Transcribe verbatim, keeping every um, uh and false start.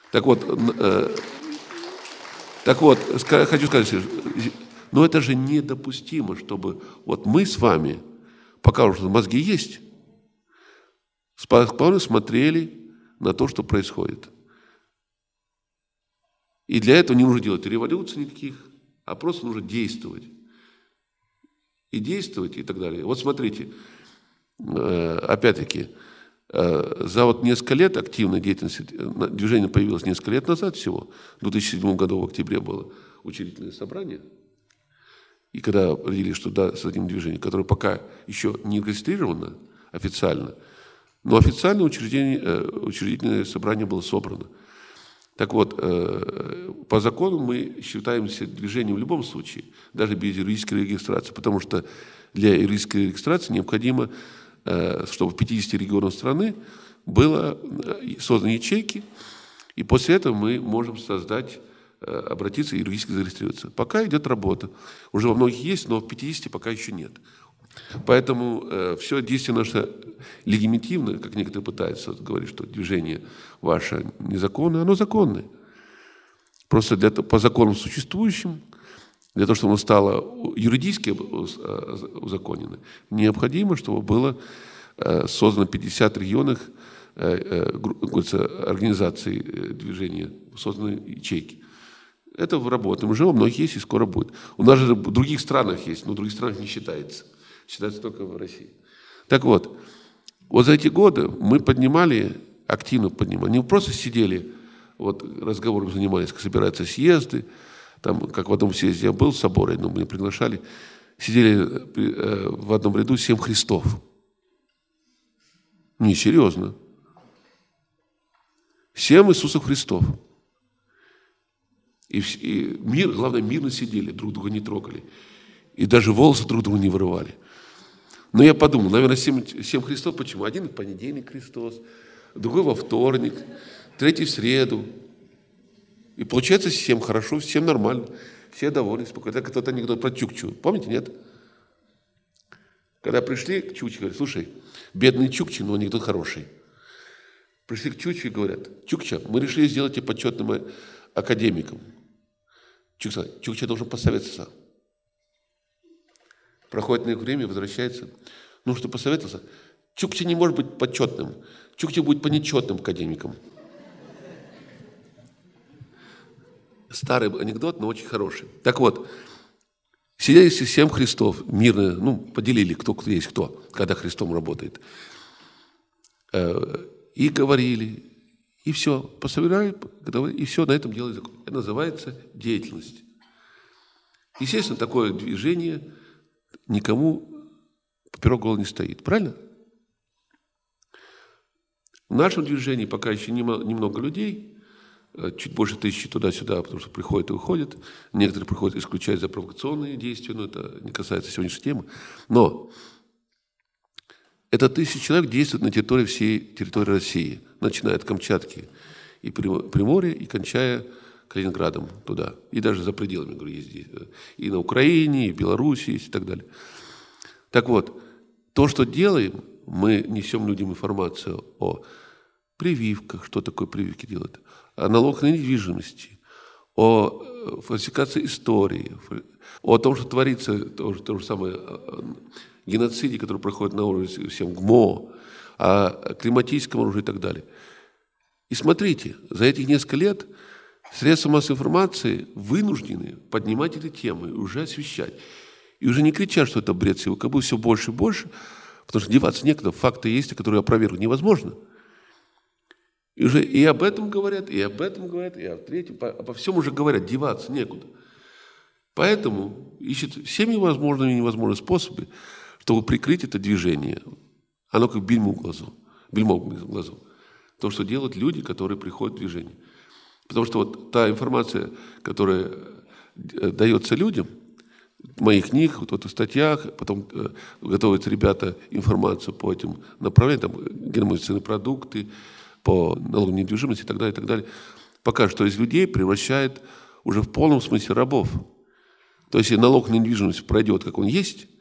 Так вот, э, так вот, хочу сказать, но это же недопустимо, чтобы вот мы с вами, пока уже мозги есть, спокойно смотрели на то, что происходит. И для этого не нужно делать революций никаких, а просто нужно действовать. И действовать, и так далее. Вот смотрите, опять-таки, за вот несколько лет активной деятельности, движение появилось несколько лет назад всего, в две тысячи седьмом году в октябре было учредительное собрание, и когда определили, что да, с этим движением, которое пока еще не регистрировано официально, но официально учредительное, учредительное собрание было собрано. Так вот, по закону мы считаемся движением в любом случае, даже без юридической регистрации, потому что для юридической регистрации необходимо, чтобы в пятидесяти регионах страны было созданы ячейки, и после этого мы можем создать, обратиться и юридически зарегистрироваться. Пока идет работа. Уже во многих есть, но в пятидесяти пока еще нет. Поэтому э, все действие наше легитимно, как некоторые пытаются вот, говорить, что движение ваше незаконное, оно законное. Просто для, по законам существующим, для того, чтобы оно стало юридически узаконено, необходимо, чтобы было э, создано пятьдесят регионах э, э, организаций движения, созданы ячейки. Это в работе. Уже во многих есть и скоро будет. У нас же в других странах есть, но в других странах не считается. Считается только в России. Так вот, вот за эти годы мы поднимали, активно поднимали, не просто сидели, вот разговором занимались, как собираются съезды, там, как в одном съезде я был, в соборе, но меня приглашали, сидели э, в одном ряду семь Христов. Не, серьезно. Семь Иисусов Христов. И, и мир, главное, мирно сидели, друг друга не трогали. И даже волосы друг друга не вырывали. Но я подумал, наверное, семь, семь Христов. Почему? Один в понедельник Христос, другой во вторник, третий в среду. И получается всем хорошо, всем нормально, все довольны, спокойно. Это тот анекдот про Чукчу. Помните, нет? Когда пришли к Чукче, говорят, слушай, бедный Чукче, но анекдот хороший. Пришли к Чукче и говорят, Чукча, мы решили сделать тебя почетным академиком. Чукча, Чукча должен посоветоваться. Проходит некоторое время, возвращается. Ну, что посоветовался? Чукча не может быть почетным. Чукча будет по нечетным академикам. Старый анекдот, но очень хороший. Так вот, сидели семь Христов, мирно, ну, поделили, кто, кто есть кто, когда Христом работает. И говорили, и все, пособирали, и все, на этом дело закон. Это называется деятельность. Естественно, такое движение никому поперек головы не стоит. Правильно? В нашем движении пока еще немного людей, чуть больше тысячи туда-сюда, потому что приходят и уходят. Некоторые приходят исключать за провокационные действия, но это не касается сегодняшней темы. Но это тысяча человек действует на территории всей территории России, начиная от Камчатки и Приморья и кончая Калининградом туда. И даже за пределами, говорю, есть и на Украине, и в Беларуси есть и так далее. Так вот, то, что делаем, мы несем людям информацию о прививках, что такое прививки делают, о налогах на недвижимости, о фальсификации истории, о том, что творится, то, то же самое геноциде, который проходит на уровне всем ГМО, о климатическом оружии и так далее. И смотрите, за этих несколько лет средства массовой информации вынуждены поднимать эти темы и уже освещать. И уже не кричат, что это бред всего, как бы все больше и больше, потому что деваться некуда, факты есть, которые опровергнуть невозможно. И уже и об этом говорят, и об этом говорят, и о третьем, обо всем уже говорят, деваться некуда. Поэтому ищут всеми возможными и невозможными способами, чтобы прикрыть это движение. Оно как бельмо в глазу, бельмо в глазу. То, что делают люди, которые приходят в движение. Потому что вот та информация, которая дается людям, в моих книгах, вот в статьях, потом готовят ребята информацию по этим направлениям, там, геномодифицированные продукты, по налогам на недвижимость и так далее, и так далее, пока что из людей превращает уже в полном смысле рабов. То есть, если налог на недвижимость пройдет, как он есть,